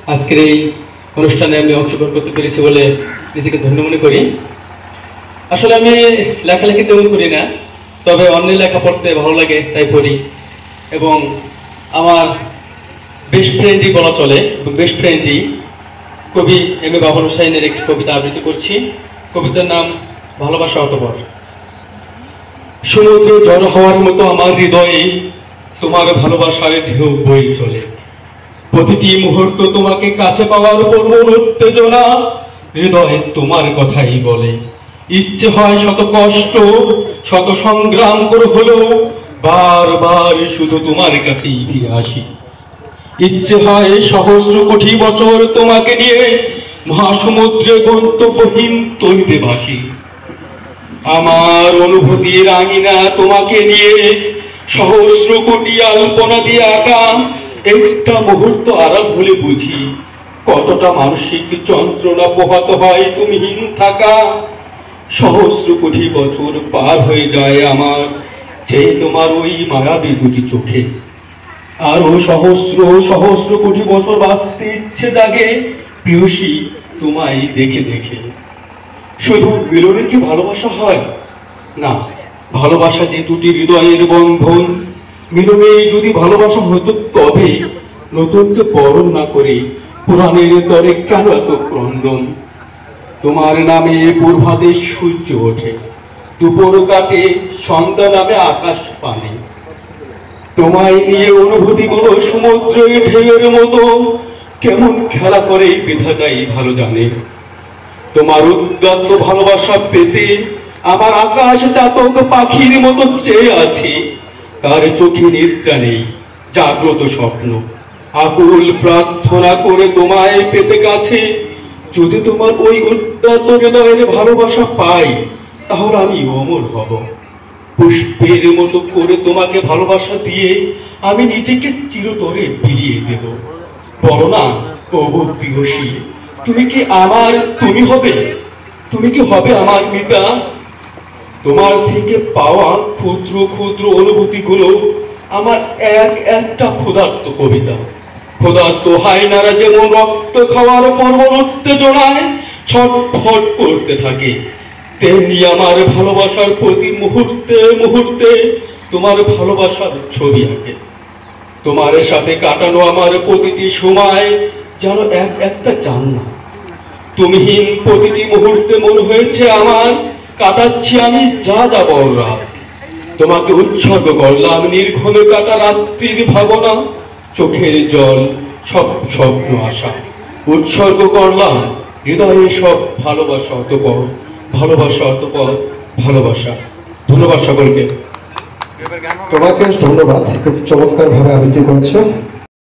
আজকের এই অনুষ্ঠানে আমি অংশগ্রহণ করতে পেরেছি বলে নিজেকে ধন্য মনে করি। আসলে আমি লেখালেখি তেমন করি না, তবে অন্যের লেখা পড়তে ভালো লাগে তাই পড়ি। এবং আমার বেস্ট ফ্রেন্ডই বলা চলে, বেস্ট ফ্রেন্ডই কবি এম এ বাবর হোসেনের একটি কবিতা আবৃত্তি করছি। কবিতার নাম ভালোবাসা অতঃপর। সমুদ্র জড় হওয়ার মতো আমার হৃদয়ে তোমার ভালোবাসার ঢেউ বয়ে চলে। প্রতিটি মুহূর্ত তোমাকে কাছে পাওয়ার প্রবল উত্তেজনা হৃদয়ে তোমার কথাই বলে। ইচ্ছে হয় শত কষ্ট শত সংগ্রাম করে হলেও বারবার শুধু তোমার কাছেই ফিরে আসি। ইচ্ছে হয় সহস্র কোটি বছর তোমাকে নিয়ে মহাসমুদ্রে গন্তব্যহীন তৈরিতে ভাসি। আমার অনুভূতির আঙিনা তোমাকে নিয়ে সহস্র কোটি আলপনা দিয়ে আঁকা একটা মুহূর্ত আড়াল হলে বুঝি কতটা মানসিক যন্ত্রণা পোহাতে হয় তুমিহীন থাকা। সহস্র কোটি বছর পার হয়ে যায় আমার যে তোমার ওই মায়াবী দুটি চোখে। আরো সহস্র সহস্র কোটি বছর বাঁচতে ইচ্ছে জাগে প্রিয়সী তোমায় দেখে দেখে। শুধু মিলনে কি ভালোবাসা হয় না, ভালোবাসা যে দুটি হৃদয়ের বন্ধন। মিলনে যদি ভালোবাসা হতো তবে নতুনকে বরণ না করে পুরাণের তরে কেন এত ক্রন্দন। তোমার নামে পূর্বাদে সূর্য ওঠে, দুপুর কাটে, সন্ধ্যা নামে আকাশ পানে। তোমায় নিয়ে অনুভূতিগুলো সমুদ্রের ঢেউয়ের মতো কেমন খেলা করে বিধাতাই ভালো জানে। তোমার উদ্যত ভালোবাসা পেতে আমার আকাশ চাতক পাখির মতো চেয়ে আছে। তার চোখে নিদ্রা নেই, জাগ্রত স্বপ্ন, আকুল প্রার্থনা করে তোমায় পেতে কাছে। যদি তোমার ওই উদ্যত হৃদয়ের ভালোবাসা পাই তাহলে আমি অমর হব। পুষ্পের মতো করে তোমাকে ভালোবাসা দিয়ে আমি নিজেকে চিরতরে বিলিয়ে দেব। বলো না ওগো প্রিয়সী, তুমি কি আমার তুমি হবে, তুমি কি হবে আমার পিতা? তোমার থেকে পাওয়া ক্ষুদ্র ক্ষুদ্র অনুভূতিগুলো আমার এক একটা ক্ষুধার্ত কবিতা। ক্ষুধার্ত হায়নারা যেমন রক্ত খাওয়ার প্রবল উত্তেজনায় ছটফট করতে থাকে, তেমনি আমার ভালোবাসার প্রতি মুহূর্তে মুহূর্তে তোমার ভালোবাসার ছবি আঁকে। তোমার সাথে কাটানো আমার প্রতিটি সময় যেন এক একটা জান্নাত। তুমিহীন প্রতিটি মুহূর্তে মনে হয়েছে আমার কাটাচ্ছি আমি যা যা বড় রাত। তোমাকে উৎসর্গ করলাম নির্ঘমে কাটা রাত্রির ভাবনা, চোখের জল, সব স্বপ্ন আশা। উৎসর্গ করলাম হৃদয়ে সব ভালোবাসা অতঃপর, ভালোবাসা অতঃপর, ভালোবাসা। ধন্যবাদ সকলকে। তোমাকে ধন্যবাদ, খুব চমৎকার ভাবে আবৃত্তি করেছো।